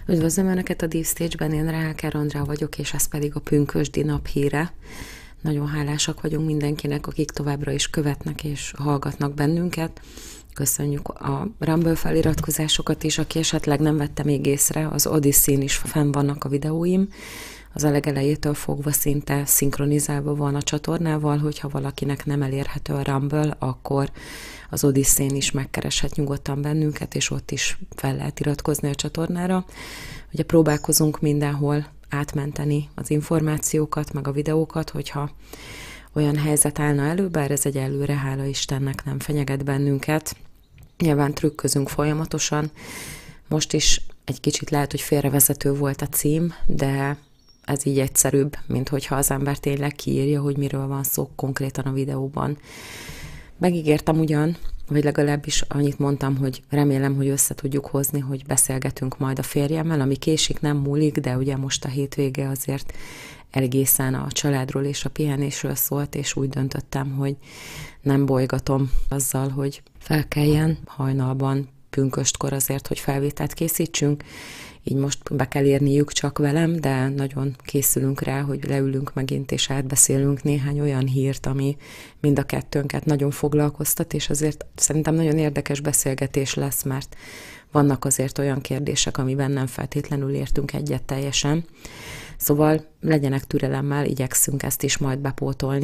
Üdvözlöm Önöket a Deep Stage-ben, én Ráker Andrea vagyok, és ez pedig a pünkösdi nap híre. Nagyon hálásak vagyunk mindenkinek, akik továbbra is követnek és hallgatnak bennünket. Köszönjük a Rumble feliratkozásokat is, aki esetleg nem vette még észre, az Odyssey-n is fenn vannak a videóim. Az a legelejétől fogva szinte szinkronizálva van a csatornával, hogyha valakinek nem elérhető a Rumble, akkor az Odyssey-n is megkereshet nyugodtan bennünket, és ott is fel lehet iratkozni a csatornára. Ugye próbálkozunk mindenhol átmenteni az információkat, meg a videókat, hogyha olyan helyzet állna elő, bár ez egyelőre, hála Istennek, nem fenyeget bennünket. Nyilván trükközünk folyamatosan. Most is egy kicsit lehet, hogy félrevezető volt a cím, de ez így egyszerűbb, mint hogyha az ember tényleg kiírja, hogy miről van szó konkrétan a videóban. Megígértem ugyan, vagy legalábbis annyit mondtam, hogy remélem, hogy össze tudjuk hozni, hogy beszélgetünk majd a férjemmel, ami késik, nem múlik, de ugye most a hétvége azért egészen a családról és a pihenésről szólt, és úgy döntöttem, hogy nem bolygatom azzal, hogy felkeljen hajnalban, pünköstkor azért, hogy felvételt készítsünk. Így most be kell érniük csak velem, de nagyon készülünk rá, hogy leülünk megint és átbeszélünk néhány olyan hírt, ami mind a kettőnket nagyon foglalkoztat, és azért szerintem nagyon érdekes beszélgetés lesz, mert vannak azért olyan kérdések, amiben nem feltétlenül értünk egyet teljesen. Szóval legyenek türelemmel, igyekszünk ezt is majd bepótolni.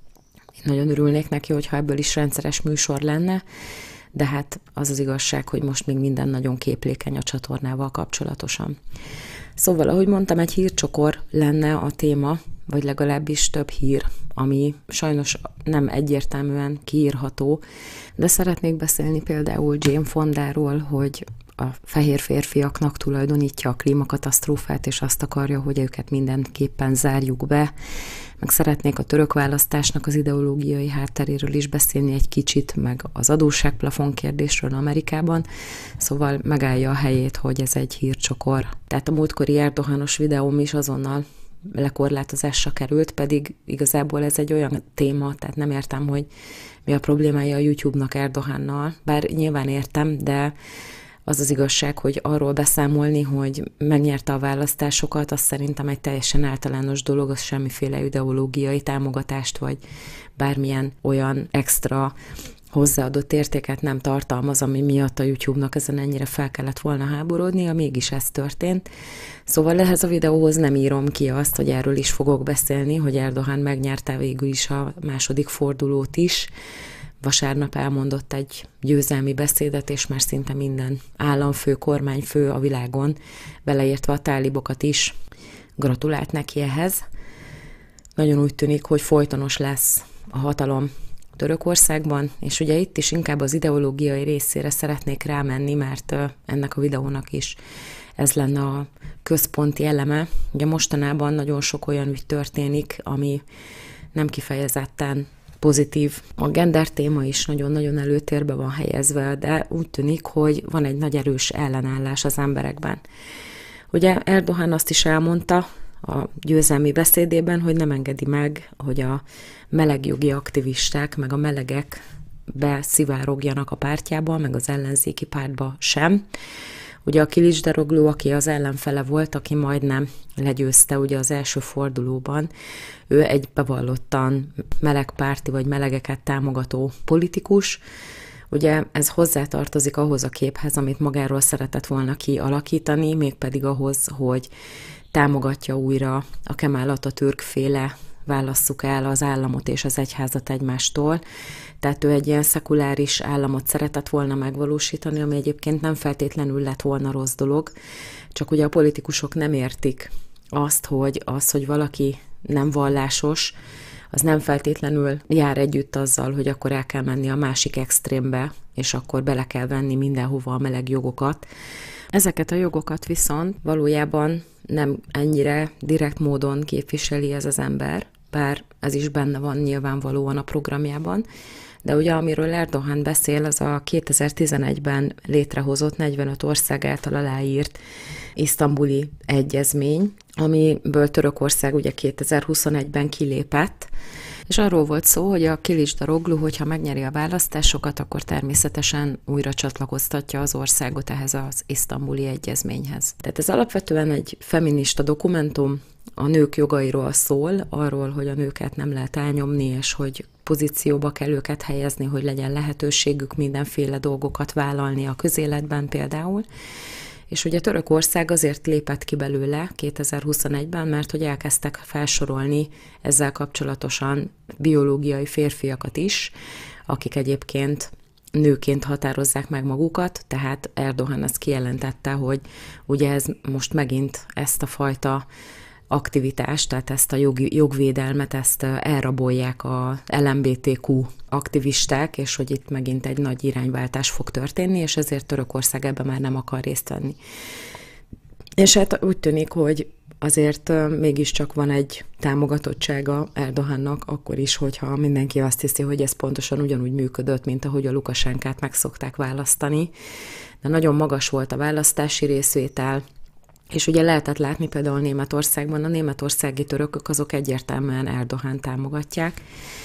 Én nagyon örülnék neki, hogyha ebből is rendszeres műsor lenne, de hát az az igazság, hogy most még minden nagyon képlékeny a csatornával kapcsolatosan. Szóval, ahogy mondtam, egy hírcsokor lenne a téma, vagy legalábbis több hír, ami sajnos nem egyértelműen kiírható, de szeretnék beszélni például Jane Fondáról, hogy a fehér férfiaknak tulajdonítja a klímakatasztrófát, és azt akarja, hogy őket mindenképpen zárjuk be. Meg szeretnék a török választásnak az ideológiai hátteréről is beszélni egy kicsit, meg az adósságplafon kérdésről Amerikában, szóval megállja a helyét, hogy ez egy hírcsokor. Tehát a múltkori Erdoganos videóm is azonnal lekorlátozásra került, pedig igazából ez egy olyan téma, tehát nem értem, hogy mi a problémája a YouTube-nak Erdogannal, bár nyilván értem, de az az igazság, hogy arról beszámolni, hogy megnyerte a választásokat, az szerintem egy teljesen általános dolog, az semmiféle ideológiai támogatást, vagy bármilyen olyan extra hozzáadott értéket nem tartalmaz, ami miatt a YouTube-nak ezen ennyire fel kellett volna háborodnia, mégis ez történt. Szóval ehhez a videóhoz nem írom ki azt, hogy erről is fogok beszélni, hogy Erdogan megnyerte végül is a második fordulót is. Vasárnap elmondott egy győzelmi beszédet, és már szinte minden államfő, kormányfő a világon, beleértve a tálibokat is, gratulált neki ehhez. Nagyon úgy tűnik, hogy folytonos lesz a hatalom Törökországban, és ugye itt is inkább az ideológiai részére szeretnék rámenni, mert ennek a videónak is ez lenne a központi eleme. Ugye mostanában nagyon sok olyan ügy történik, ami nem kifejezetten pozitív. A gender téma is nagyon-nagyon előtérbe van helyezve, de úgy tűnik, hogy van egy nagy erős ellenállás az emberekben. Ugye Erdogan azt is elmondta a győzelmi beszédében, hogy nem engedi meg, hogy a melegjogi aktivisták, meg a melegek beszivárogjanak a pártjába, meg az ellenzéki pártba sem. Ugye a Kilicsdaroglu, aki az ellenfele volt, aki majdnem legyőzte ugye az első fordulóban, ő egy bevallottan melegpárti vagy melegeket támogató politikus. Ugye ez hozzátartozik ahhoz a képhez, amit magáról szeretett volna kialakítani, mégpedig ahhoz, hogy támogatja újra a Kemal Atatürk féle válasszuk el az államot és az egyházat egymástól. Tehát ő egy ilyen szekuláris államot szeretett volna megvalósítani, ami egyébként nem feltétlenül lett volna rossz dolog, csak ugye a politikusok nem értik azt, hogy valaki nem vallásos, az nem feltétlenül jár együtt azzal, hogy akkor el kell menni a másik extrémbe, és akkor bele kell venni mindenhova a meleg jogokat. Ezeket a jogokat viszont valójában nem ennyire direkt módon képviseli ez az ember, bár ez is benne van nyilvánvalóan a programjában, de ugye amiről Erdogan beszél, az a 2011-ben létrehozott 45 ország által aláírt isztambuli egyezmény, amiből Törökország ugye 2021-ben kilépett, És arról volt szó, hogy a Kilicdaroglu, hogyha megnyeri a választásokat, akkor természetesen újra csatlakoztatja az országot ehhez az isztambuli egyezményhez. Tehát ez alapvetően egy feminista dokumentum, a nők jogairól szól, arról, hogy a nőket nem lehet elnyomni, és hogy pozícióba kell őket helyezni, hogy legyen lehetőségük mindenféle dolgokat vállalni a közéletben például. És ugye Törökország azért lépett ki belőle 2021-ben, mert hogy elkezdtek felsorolni ezzel kapcsolatosan biológiai férfiakat is, akik egyébként nőként határozzák meg magukat, tehát Erdogan azt kijelentette, hogy ugye ez most megint ezt a fajta aktivitást, tehát ezt a jogvédelmet, ezt elrabolják a LMBTQ aktivisták, és hogy itt megint egy nagy irányváltás fog történni, és ezért Törökország ebben már nem akar részt venni. És hát úgy tűnik, hogy azért mégiscsak van egy támogatottsága Erdogannak, akkor is, hogyha mindenki azt hiszi, hogy ez pontosan ugyanúgy működött, mint ahogy a Lukasenkát meg szokták választani. De nagyon magas volt a választási részvétel, és ugye lehetett látni például Németországban, a németországi törökök azok egyértelműen Erdogan támogatják,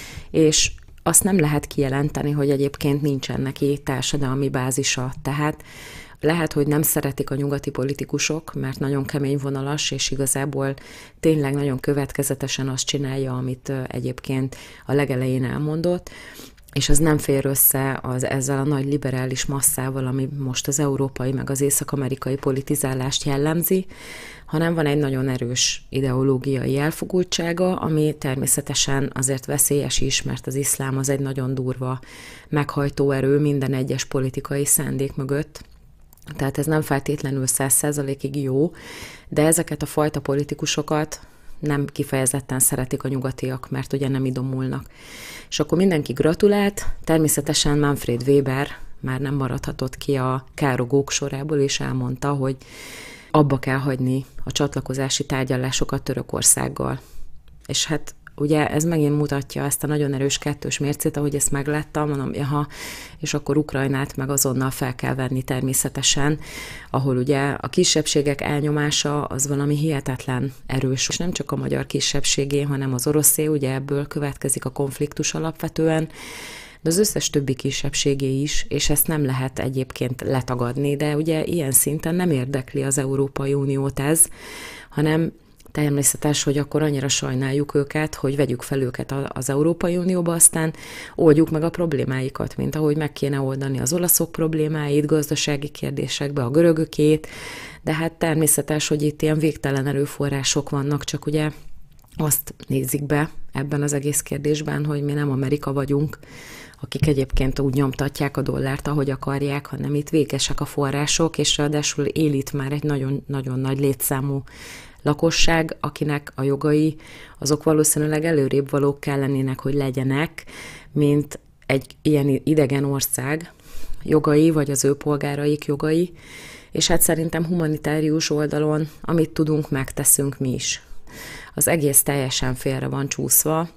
és azt nem lehet kijelenteni, hogy egyébként nincsen neki társadalmi bázisa. Tehát lehet, hogy nem szeretik a nyugati politikusok, mert nagyon kemény vonalas, és igazából tényleg nagyon következetesen azt csinálja, amit egyébként a legelején elmondott, és az nem fér össze ezzel a nagy liberális masszával, ami most az európai meg az észak-amerikai politizálást jellemzi, hanem van egy nagyon erős ideológiai elfogultsága, ami természetesen azért veszélyes is, mert az iszlám az egy nagyon durva meghajtó erő minden egyes politikai szándék mögött. Tehát ez nem feltétlenül 100%-ig jó, de ezeket a fajta politikusokat nem kifejezetten szeretik a nyugatiak, mert ugye nem idomulnak. És akkor mindenki gratulált, természetesen Manfred Weber már nem maradhatott ki a károgók sorából, és elmondta, hogy abba kell hagyni a csatlakozási tárgyalásokat Törökországgal. És hát ugye ez megint mutatja ezt a nagyon erős kettős mércét, ahogy ezt megláttam, mondom, jaha, és akkor Ukrajnát meg azonnal fel kell venni természetesen, ahol ugye a kisebbségek elnyomása az valami hihetetlen erős. És nem csak a magyar kisebbségé, hanem az oroszé, ugye ebből következik a konfliktus alapvetően, de az összes többi kisebbségé is, és ezt nem lehet egyébként letagadni, de ugye ilyen szinten nem érdekli az Európai Uniót ez, hanem természetes, hogy akkor annyira sajnáljuk őket, hogy vegyük fel őket az Európai Unióba, aztán oldjuk meg a problémáikat, mint ahogy meg kéne oldani az olaszok problémáit, gazdasági kérdésekbe a görögökét, de hát természetes, hogy itt ilyen végtelen erőforrások vannak, csak ugye azt nézik be ebben az egész kérdésben, hogy mi nem Amerika vagyunk, akik egyébként úgy nyomtatják a dollárt, ahogy akarják, hanem itt végesek a források, és ráadásul él itt már egy nagyon-nagyon nagy létszámú lakosság, akinek a jogai azok valószínűleg előrébb valók kellenének, hogy legyenek, mint egy ilyen idegen ország jogai, vagy az ő polgáraik jogai, és hát szerintem humanitárius oldalon, amit tudunk, megteszünk mi is. Az egész teljesen félre van csúszva,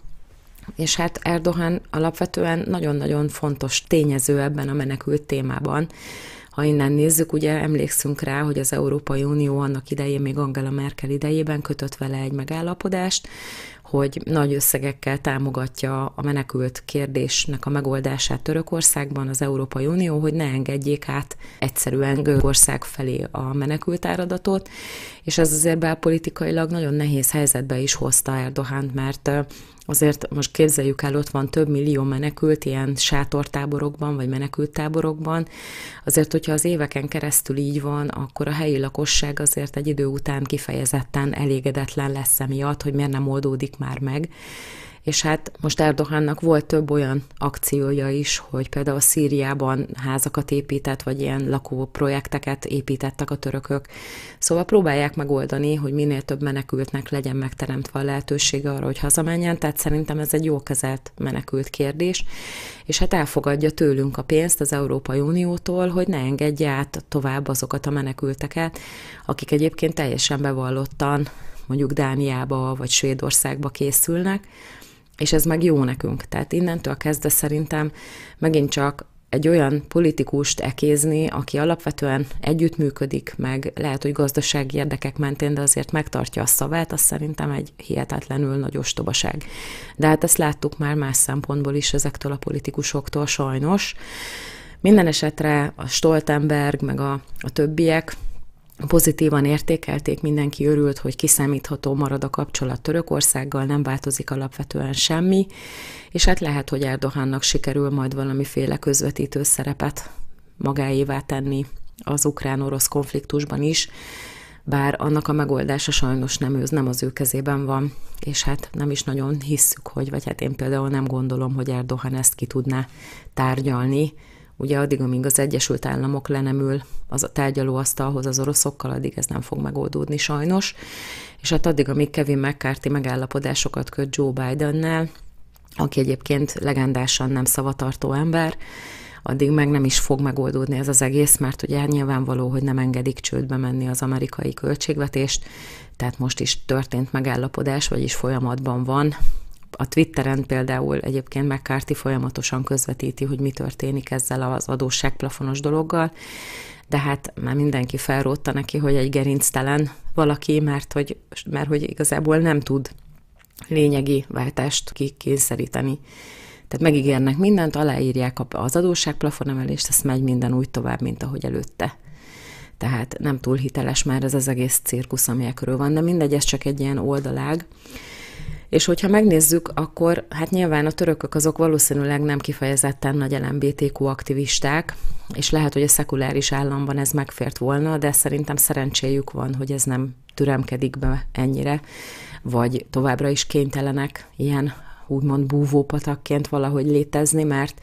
és hát Erdogan alapvetően nagyon-nagyon fontos tényező ebben a menekült témában. Ha innen nézzük, ugye emlékszünk rá, hogy az Európai Unió annak idején, még Angela Merkel idejében kötött vele egy megállapodást, hogy nagy összegekkel támogatja a menekült kérdésnek a megoldását Törökországban az Európai Unió, hogy ne engedjék át egyszerűen Görögország felé a menekült áradatot, és ez azért belpolitikailag nagyon nehéz helyzetbe is hozta Erdogant, mert azért most képzeljük el, ott van több millió menekült ilyen sátortáborokban, vagy menekülttáborokban. Azért, hogyha az éveken keresztül így van, akkor a helyi lakosság azért egy idő után kifejezetten elégedetlen lesz emiatt, hogy miért nem oldódik már meg. És hát most Erdogannak volt több olyan akciója is, hogy például Szíriában házakat épített, vagy ilyen lakóprojekteket építettek a törökök. Szóval próbálják megoldani, hogy minél több menekültnek legyen megteremtve a lehetősége arra, hogy hazamenjen, tehát szerintem ez egy jól kezelt menekült kérdés, és hát elfogadja tőlünk a pénzt az Európai Uniótól, hogy ne engedje át tovább azokat a menekülteket, akik egyébként teljesen bevallottan mondjuk Dániába vagy Svédországba készülnek, és ez meg jó nekünk. Tehát innentől kezdve szerintem megint csak egy olyan politikust ekézni, aki alapvetően együttműködik, meg lehet, hogy gazdasági érdekek mentén, de azért megtartja a szavát, az szerintem egy hihetetlenül nagy ostobaság. De hát ezt láttuk már más szempontból is ezektől a politikusoktól sajnos. Minden esetre a Stoltenberg, meg a többiek pozitívan értékelték, mindenki örült, hogy kiszámítható marad a kapcsolat Törökországgal, nem változik alapvetően semmi, és hát lehet, hogy Erdoğannak sikerül majd valamiféle közvetítő szerepet magáévá tenni az ukrán-orosz konfliktusban is, bár annak a megoldása sajnos nem az ő kezében van, és hát nem is nagyon hisszük, vagy hát én például nem gondolom, hogy Erdoğan ezt ki tudná tárgyalni. Ugye addig, amíg az Egyesült Államok le nem ül az a tárgyalóasztalhoz az oroszokkal, addig ez nem fog megoldódni sajnos. És hát addig, amíg Kevin McCarthy megállapodásokat köt Joe Bidennel, aki egyébként legendásan nem szavatartó ember, addig meg nem is fog megoldódni ez az egész, mert ugye nyilvánvaló, hogy nem engedik csődbe menni az amerikai költségvetést, tehát most is történt megállapodás, vagyis folyamatban van. A Twitteren például egyébként McCarthy folyamatosan közvetíti, hogy mi történik ezzel az adósságplafonos dologgal, de hát már mindenki felrótta neki, hogy egy gerinctelen valaki, mert hogy igazából nem tud lényegi váltást kikényszeríteni. Tehát megígérnek mindent, aláírják az adósságplafon emelést, ezt megy minden úgy tovább, mint ahogy előtte. Tehát nem túl hiteles már ez az egész cirkusz, ami körül van, de mindegy, ez csak egy ilyen oldalág. És hogyha megnézzük, akkor hát nyilván a törökök azok valószínűleg nem kifejezetten nagy LMBTQ aktivisták, és lehet, hogy a szekuláris államban ez megfért volna, de szerintem szerencséjük van, hogy ez nem türemkedik be ennyire, vagy továbbra is kénytelenek ilyen úgymond búvópatakként valahogy létezni, mert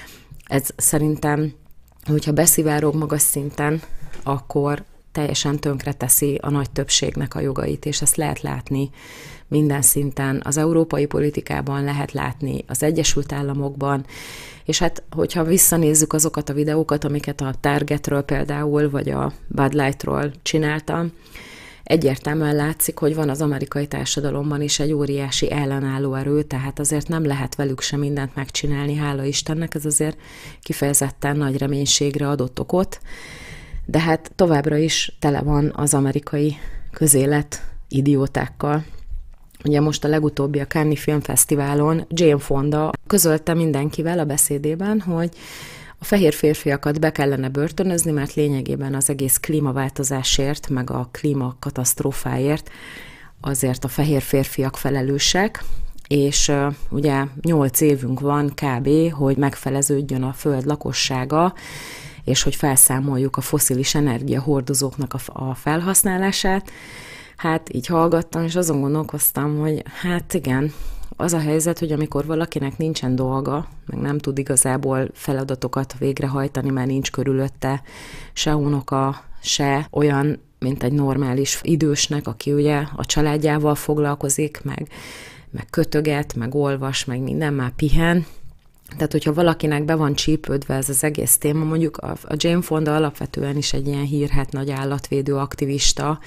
ez szerintem, hogyha beszivárog magas szinten, akkor teljesen tönkreteszi a nagy többségnek a jogait, és ezt lehet látni minden szinten, az európai politikában lehet látni, az Egyesült Államokban, és hát, hogyha visszanézzük azokat a videókat, amiket a Targetről például, vagy a Bud Lightról csináltam, egyértelműen látszik, hogy van az amerikai társadalomban is egy óriási ellenálló erő, tehát azért nem lehet velük sem mindent megcsinálni, hála Istennek, ez azért kifejezetten nagy reménységre adott okot, de hát továbbra is tele van az amerikai közélet idiótákkal. Ugye most a legutóbbi a Cannes Filmfesztiválon Jane Fonda közölte mindenkivel a beszédében, hogy a fehér férfiakat be kellene börtönözni, mert lényegében az egész klímaváltozásért, meg a klímakatasztrófáért azért a fehér férfiak felelősek, és ugye 8 évünk van kb., hogy megfeleződjön a föld lakossága, és hogy felszámoljuk a fosszilis energiahordozóknak a felhasználását. Hát így hallgattam, és azon gondolkoztam, hogy hát igen, az a helyzet, hogy amikor valakinek nincsen dolga, meg nem tud igazából feladatokat végrehajtani, mert nincs körülötte se unoka, se olyan, mint egy normális idősnek, aki ugye a családjával foglalkozik, meg kötöget, meg olvas, meg minden, már pihen. Tehát, hogyha valakinek be van csípődve ez az egész téma, mondjuk a Jane Fonda alapvetően is egy ilyen hírhedt nagy állatvédő aktivista,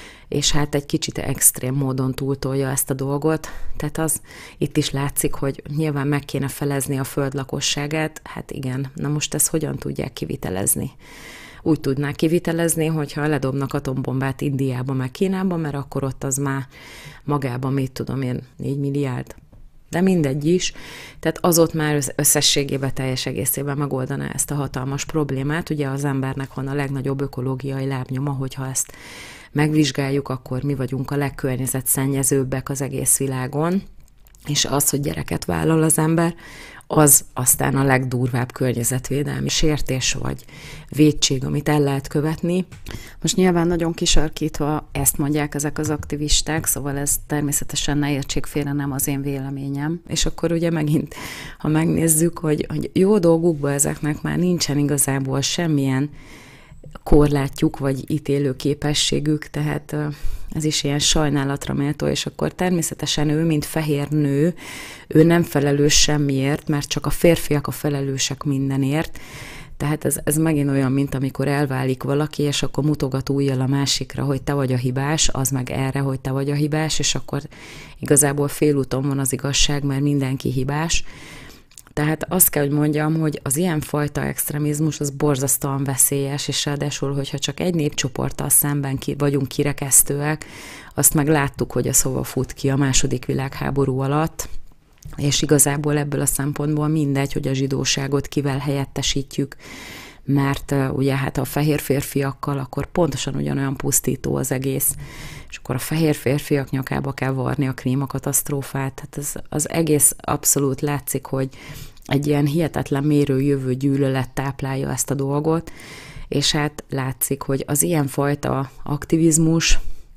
és hát egy kicsit extrém módon túltolja ezt a dolgot. Tehát az itt is látszik, hogy nyilván meg kéne felezni a föld lakosságát. Hát igen, na most ezt hogyan tudják kivitelezni? Úgy tudnák kivitelezni, hogyha ledobnak atombombát Indiába, meg Kínába, mert akkor ott az már magában, mit tudom én, 4 milliárd. De mindegy is. Tehát az ott már összességében teljes egészében megoldaná ezt a hatalmas problémát. Ugye az embernek van a legnagyobb ökológiai lábnyoma, hogyha ezt megvizsgáljuk, akkor mi vagyunk a legkörnyezetszennyezőbbek az egész világon, és az, hogy gyereket vállal az ember, az aztán a legdurvább környezetvédelmi sértés vagy vétség, amit el lehet követni. Most nyilván nagyon kisarkítva ezt mondják ezek az aktivisták, szóval ez természetesen ne értsék félre, nem az én véleményem. És akkor ugye megint, ha megnézzük, hogy jó dolgukban ezeknek már nincsen igazából semmilyen korlátjuk, vagy ítélő képességük, tehát ez is ilyen sajnálatra méltó, és akkor természetesen ő, mint fehér nő, ő nem felelős semmiért, mert csak a férfiak a felelősek mindenért, tehát ez megint olyan, mint amikor elválik valaki, és akkor mutogat ujjal a másikra, hogy te vagy a hibás, az meg erre, hogy te vagy a hibás, és akkor igazából félúton van az igazság, mert mindenki hibás. Tehát azt kell, hogy mondjam, hogy az ilyenfajta extremizmus az borzasztóan veszélyes, és ráadásul, hogyha csak egy népcsoporttal szemben vagyunk kirekesztőek, azt meg láttuk, hogy a szóval fut ki a II. Világháború alatt, és igazából ebből a szempontból mindegy, hogy a zsidóságot kivel helyettesítjük, mert ugye hát a fehér férfiakkal akkor pontosan ugyanolyan pusztító az egész, és akkor a fehér férfiak nyakába kell varni a klímakatasztrófát. Tehát az egész abszolút látszik, hogy egy ilyen hihetetlen mérő jövő gyűlölet táplálja ezt a dolgot, és hát látszik, hogy az ilyenfajta aktivizmus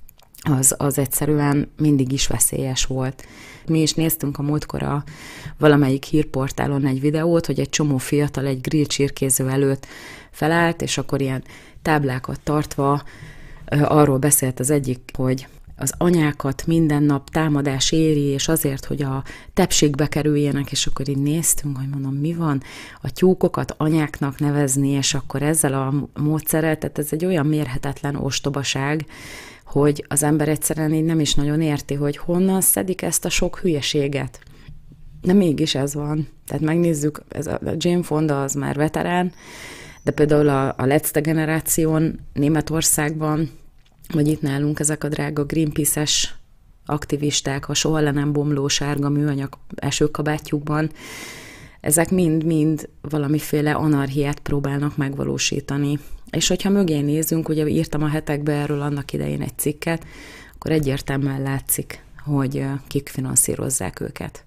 az egyszerűen mindig is veszélyes volt. Mi is néztünk a múltkor valamelyik hírportálon egy videót, hogy egy csomó fiatal egy grill csirkéző előtt felállt, és akkor ilyen táblákat tartva arról beszélt az egyik, hogy az anyákat minden nap támadás éri, és azért, hogy a tepségbe kerüljenek, és akkor így néztünk, hogy mondom, mi van, a tyúkokat anyáknak nevezni, és akkor ezzel a módszerrel, tehát ez egy olyan mérhetetlen ostobaság, hogy az ember egyszerűen így nem is nagyon érti, hogy honnan szedik ezt a sok hülyeséget. De mégis ez van. Tehát megnézzük, a Jane Fonda az már veterán, de például a letzte generáción Németországban, vagy itt nálunk ezek a drága Greenpeace-es aktivisták, a soha le nem bomló sárga műanyag esőkabátjukban, ezek mind-mind valamiféle anarchiát próbálnak megvalósítani. És hogyha mögé nézünk, ugye írtam a hetekben erről annak idején egy cikket, akkor egyértelműen látszik, hogy kik finanszírozzák őket.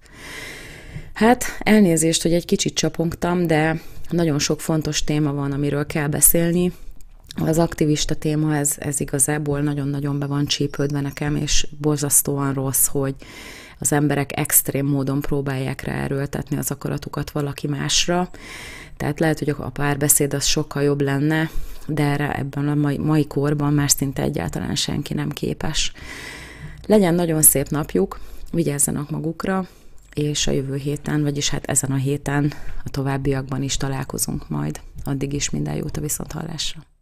Hát elnézést, hogy egy kicsit csapongtam, de nagyon sok fontos téma van, amiről kell beszélni. Az aktivista téma, ez igazából nagyon-nagyon be van csípődve nekem, és borzasztóan rossz, hogy az emberek extrém módon próbálják ráerőltetni az akaratukat valaki másra. Tehát lehet, hogy a párbeszéd az sokkal jobb lenne, de erre ebben a mai korban már szinte egyáltalán senki nem képes. Legyen nagyon szép napjuk, vigyázzanak magukra, és a jövő héten, vagyis hát ezen a héten a továbbiakban is találkozunk majd. Addig is minden jót, a viszonthallásra.